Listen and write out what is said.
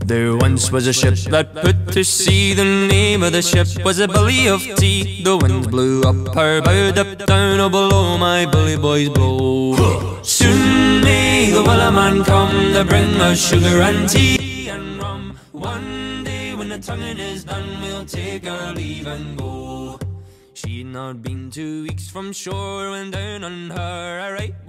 There once was a ship that put to sea. The name of the ship was a Billy of Tea. The winds blew up her bow, up down, oh below my bully boys blow. Soon may the Wellerman come to bring us sugar and tea and rum. One day when the tonguing is done, we'll take our leave and go. She'd not been 2 weeks from shore when down on her a right